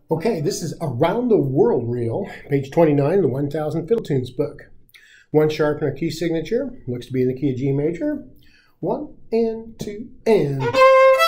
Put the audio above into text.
Okay, this is Around the World Reel, page 29 in the 1000 Fiddle Tunes book. One sharp in our key signature, looks to be in the key of G major. 1 and 2 and...